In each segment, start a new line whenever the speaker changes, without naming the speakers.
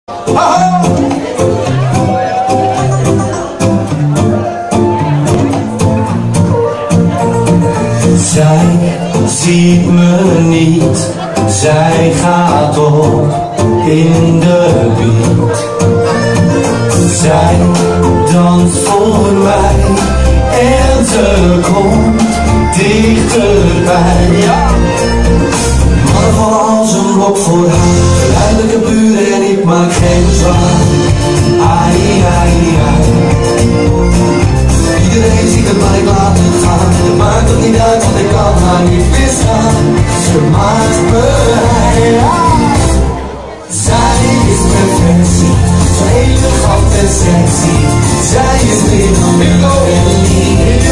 Zij ziet me niet, zij gaat op in de beat. Zij danst voor mij en ze komt dichterbij. Mannen vallen als een blok voor haar, geleidelijke buren en ik maak geen bezwaar. Ai, ai, ai. Iedereen ziet het, maar ik laat het gaan. Het maakt het niet uit, want ik kan haar niet weerstaan. Ze maakt me high. Zij is perfectie, zo elegant en sexy. Zij is meer dan Melanie.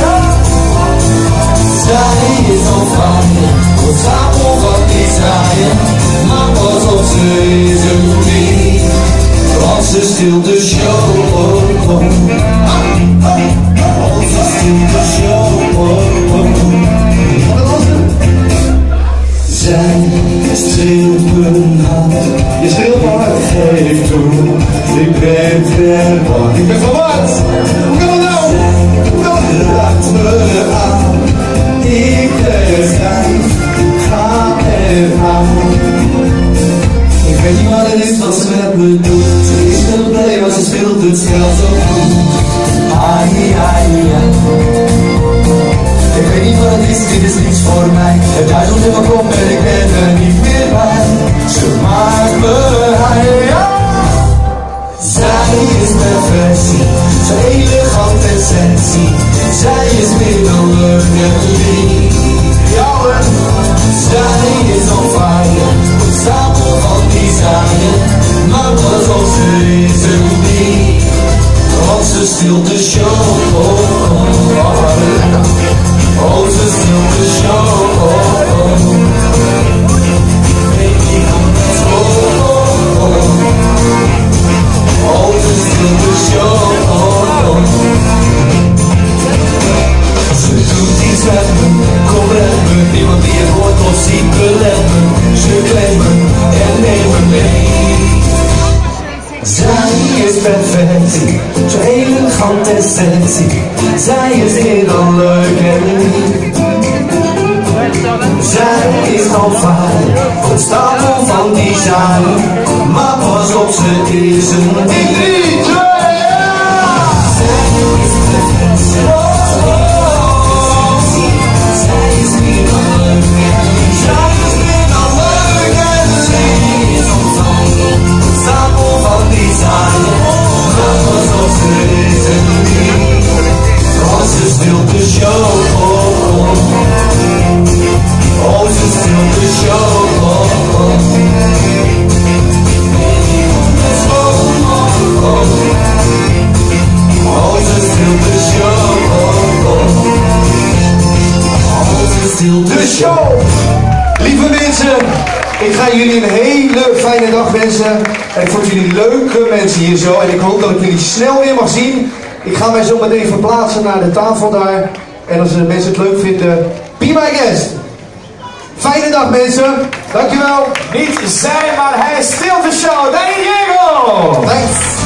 Zij is on fire, wordt samen wat die zaaien. Maar pas op, ze is een niet. Want ze stilt de show. Zij streelt mijn hand, je streelt maar geef toe. Ik ben verward, ik ben verward. Hoe kan dat nou? Hoe kan het? Raakt me aan, ik blijf, ga eraan. Ik weet niet wat het is wat ze met me doet. Ze is heel blij, maar ze speelt het spel zo goed. Ai, ai, ai. Ik weet niet wat het is, dit is niets voor mij. Het duizelt in mijn kop en ik ben er niet meer bij. Ze maakt me high. Zij is perfectie, zo elegant en sexy. Zij is meer dan leuk en lief. Zij is on fire, wordt stapel van die zaaien. Maar pas op, ze is een niet. Want ze stilt de show. Oh, ze stilt de show. Oh, ze stilt de show. Ze doet iets met me, kom red me. Niemand die het hoort of ziet belet me. Ze claimen en nemen mee. Zij is perfectie, zo elegant en sexy. Zij is meer dan leuk en lief. Zij is al fire, het stapel van die zaaien. Maar pas op, ze is een niet. Zij is perfectie, zo elegant en sexy. Zij is meer dan leuk en lief. Zij is meer dan leuk en lief. Zij is al fire, het stapel van die zaaien. Maar pas op, ze is een niet. Want ze stilt de show. Oh, ze stilt de show. Oh, ze stilt de show. Oh, ze stilt de show. Lieve mensen, ik ga jullie een hele fijne dag wensen. En ik vond jullie leuke mensen hier zo. En ik hoop dat ik jullie snel weer mag zien. Ik ga mij zo meteen verplaatsen naar de tafel daar. En als de mensen het leuk vinden, be my guest. Fijne dag mensen, dankjewel.
Niet zij, maar hij stilt de show. Danny Diego!
Thanks.